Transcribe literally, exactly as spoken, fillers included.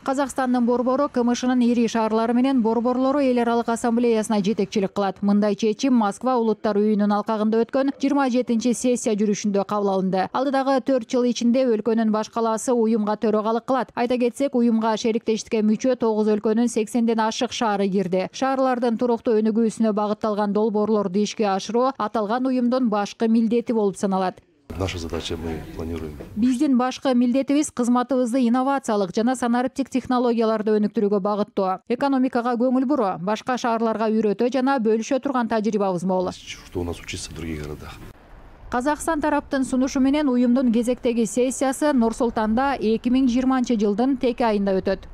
Казакстандын борбору КМШнын ири шаарлары менен борборлору эл аралык ассамблеясына жетекчилик кылат. Мындай чечим Москва улуттар үйүнүн алкагында өткөн жыйырма жетинчи сессия жүрүшүндө кабыл алынды. Алдыдагы төрт жыл ичинде өлкөнүн баш калаасы уюмга төрагалык кылат. Айта кетсек, уюмга шериктештикке мүчө тогуз өлкөнүн сексенден ашык шаары кирди. Шаарлардын туруктуу өнүгүүсүнө багытталган долбоорлорду ишке ашыруу аталган уюмдун башкы милдети болуп саналат. Наша задача, мы планируем. Биздин башкы милдетибиз кызматыбызды инновациялык жана санариптик технологияларды өнүктүрүүгө багыттоо. Экономикага көңүл буруу, башка шаарларга үйрөтө жана бөлүшө турган тажрыйбабыз мол. Что у нас учиться в других городах. Казакстан тараптын сунушу менен уюмдун кезектеги сессиясы Нур Султанда эки миң жыйырманчы жылдын теке айында өтөт.